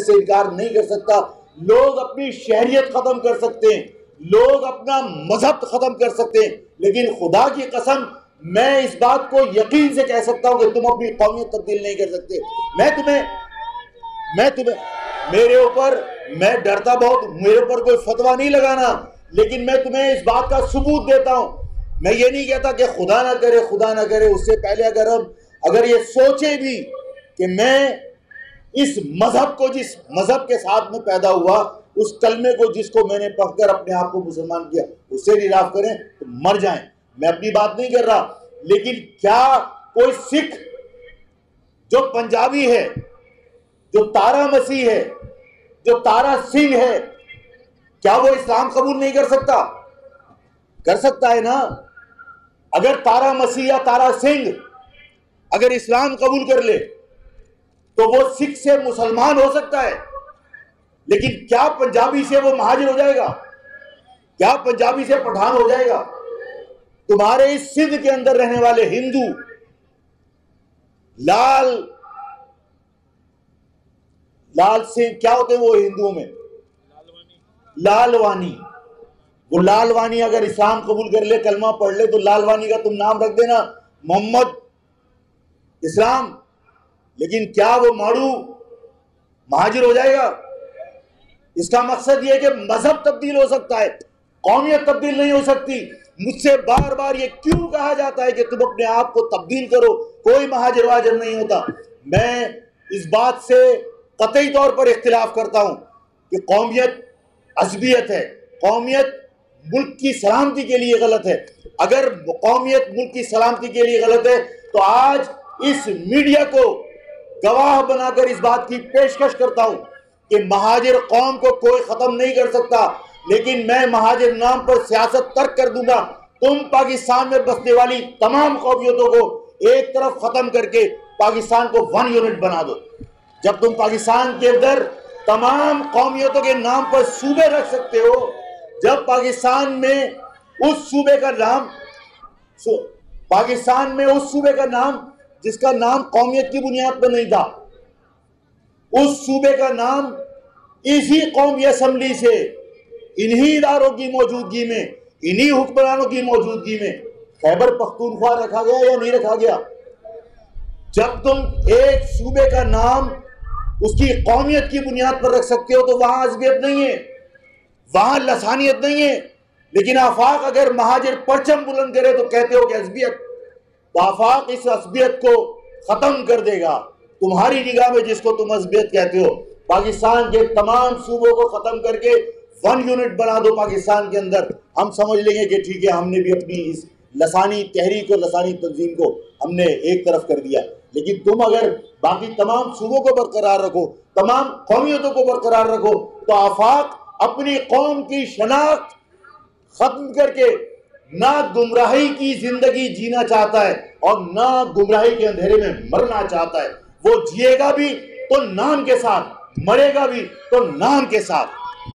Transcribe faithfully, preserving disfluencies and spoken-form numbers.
اس سے انکار نہیں کر سکتا. لوگ اپنی شہریت ختم کر سکتے ہیں, لوگ اپنا مذہب ختم کر سکتے ہیں, لیکن خدا کی قسم میں اس بات کو یقین سے کہہ سکتا ہوں کہ تم اپنی قومیت تبدیل نہیں کر سکتے. میں تمہیں میں تمہیں میرے اوپر میں ڈرتا بہت, میرے اوپر کوئی فتویٰ نہیں لگانا, لیکن میں تمہیں اس بات کا ثبوت دیتا ہوں. میں یہ نہیں کہتا کہ خدا نہ کرے خدا نہ کرے, اس سے پہلے اگر ہم اگر یہ سوچے بھی کہ میں اس مذہب کو, جس مذہب کے ساتھ میں پیدا ہوا, اس کلمے کو جس کو میں نے پڑھ کر اپنے آپ کو مسلمان کیا, اس سے انحراف کریں تو مر جائیں. میں اپنی بات نہیں کر رہا, لیکن کیا کوئی سکھ جو پنجابی ہے, جو تارا مسیح ہے, جو تارا سنگھ ہے, کیا وہ اسلام قبول نہیں کر سکتا؟ کر سکتا ہے نا. اگر تارا مسیح یا تارا سنگھ اگر اسلام قبول کر لے تو وہ سکھ سے مسلمان ہو سکتا ہے, لیکن کیا پنجابی سے وہ مہاجر ہو جائے گا؟ کیا پنجابی سے پٹھان ہو جائے گا؟ تمہارے اس سندھ کے اندر رہنے والے ہندو لال لال سنگھ کیا ہوتے ہیں وہ ہندوؤں میں؟ لالوانی. وہ لالوانی اگر اسلام قبول کر لے, کلمہ پڑھ لے, تو لالوانی کا تم نام رکھ دینا محمد اسلام, لیکن کیا وہ ماڑو مہاجر ہو جائے گا؟ اس کا مقصد یہ ہے کہ مذہب تبدیل ہو سکتا ہے, قومیت تبدیل نہیں ہو سکتی. مجھ سے بار بار یہ کیوں کہا جاتا ہے کہ تم اپنے آپ کو تبدیل کرو, کوئی مہاجر واجر نہیں ہوتا. میں اس بات سے قطعی طور پر اختلاف کرتا ہوں کہ قومیت عصبیت ہے, قومیت ملک کی سلامتی کے لیے غلط ہے. اگر قومیت ملک کی سلامتی کے لیے غلط ہے تو آج اس میڈیا کو گواہ بنا کر اس بات کی پیشکش کرتا ہوں کہ مہاجر قوم کو کوئی ختم نہیں کر سکتا, لیکن میں مہاجر نام پر سیاست ترک کر دوں گا. تم پاکستان میں بسنے والی تمام قومیتوں کو ایک طرف ختم کر کے پاکستان کو ون یونٹ بنا دو. جب تم پاکستان کے اندر تمام قومیتوں کے نام پر صوبے رکھ سکتے ہو, جب پاکستان میں اس صوبے کا نام پاکستان میں اس صوبے کا نام جس کا نام قومیت کی بنیاد پر نہیں تھا, اس صوبے کا نام اسی قومی اسمبلی سے انہی اداروں کی موجودگی میں, انہی حکمرانوں کی موجودگی میں خیبر پختونخوا رکھا گیا یا نہیں رکھا گیا؟ جب تم ایک صوبے کا نام اس کی قومیت کی بنیاد پر رکھ سکتے ہو تو وہاں عصبیت نہیں ہے, وہاں لسانیت نہیں ہے. لیکن آفاق اگر مہاجر پرچم بلند کرے تو کہتے ہو کہ عصبیت, تو آفاق اس عصبیت کو ختم کر دے گا. تمہاری نگاہ میں جس کو تم عصبیت کہتے ہو, پاکستان کے تمام صوبوں کو ختم کر کے ون یونٹ بنا دو پاکستان کے اندر, ہم سمجھ لیں گے کہ ٹھیک ہے, ہم نے بھی اپنی اس لسانی تحریک اور لسانی تنظیم کو ہم نے ایک طرف کر دیا. لیکن تم اگر باقی تمام صوبوں کو برقرار رکھو, تمام قومیتوں کو برقرار رکھو, تو آفاق اپنی قوم کی شناخت ختم کر کے نہ گمراہی کی زندگی جینا چاہتا ہے اور نہ گمراہی کے اندھیرے میں مرنا چاہتا ہے. وہ جیے گا بھی تو نام کے ساتھ, مرے گا بھی تو نام کے ساتھ.